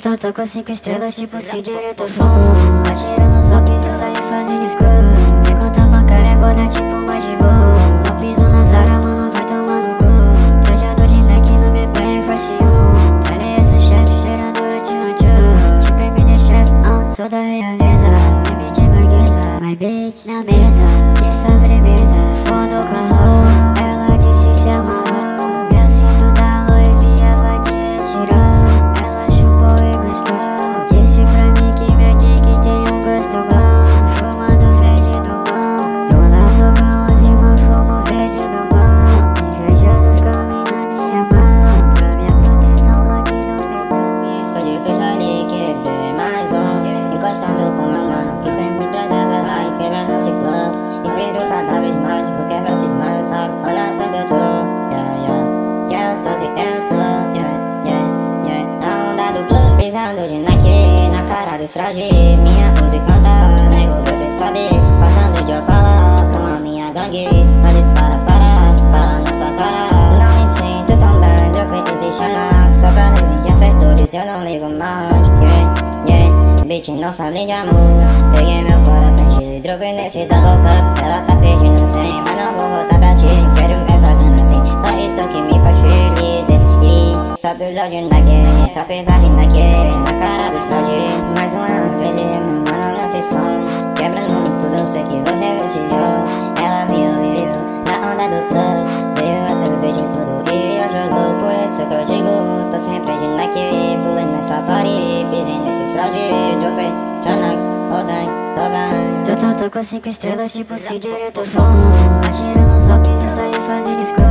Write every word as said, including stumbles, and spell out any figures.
tô, tô com cinco estrelas, tipo se direto fogo. Atira nos hops e sai fazendo escuro. Minha conta bancária é gorda, tipo uma de gol. Não piso na Zara, mano, vai tomar no gol. Trajador de Nike no B P M Force um. Olha essa chefe, cheirando o tchum-tchum. Tipo M D Chef, ah, sou da realeza. M de burguesa, my bitch na mesa. De sobremesa, fundo com a roupa. Ela disse se amarrou. E assim tudo da Louis V, ela te retirou. Ela chupou e gostou. Disse pra mim que meu dick tem um gosto bom. Fumando verde do bom. Do lado bom, irmão, fumo verde do bom. Invejosos comem na minha mão. Pra minha proteção, bloque do peitão. Sou de freestyle, quebrei mais um. Encostando com meu mano, que sempre traz essa lá e quebrando o ciclão. Inspiro cada vez mais, porque é pra cismar, sabe? Olha só que eu tô, yeah, yeah. Que eu tô, que eu tô, yeah, yeah, yeah. Na onda do blue, pisando de Nike, na cara do traje. Minha música canta, nego, você sabe. Passando de Opala com a minha gangue. Olhos para, para, fala na sua cara. Não me sinto tão bem, deu pra desenchanar. Só pra mim, acertores, eu não ligo mais, yeah, yeah. Bitch, não falei de amor. Peguei meu coração, te droguei nesse double cup. Ela tá pedindo cem, mas não vou voltar pra ti. Quero essa grana assim, só isso que me faz feliz. E só pisou de Nike, só pisar de Nike. Na cara do slide, mais uma vez e meu mano nessa som. Quebrando tudo, sei que você viciou. Ela me ouviu na onda do club. Veio a cerveja e tudo e eu jogou. Por isso que eu digo, tô sempre de Nike. Pulei nessa party, pisei nesse slide. Dropei, Chanax, Ozan, tô bem. Tô, tô, tô com cinco estrelas, tipo se direto fogo. Atira nos hops e sai fazendo escuro.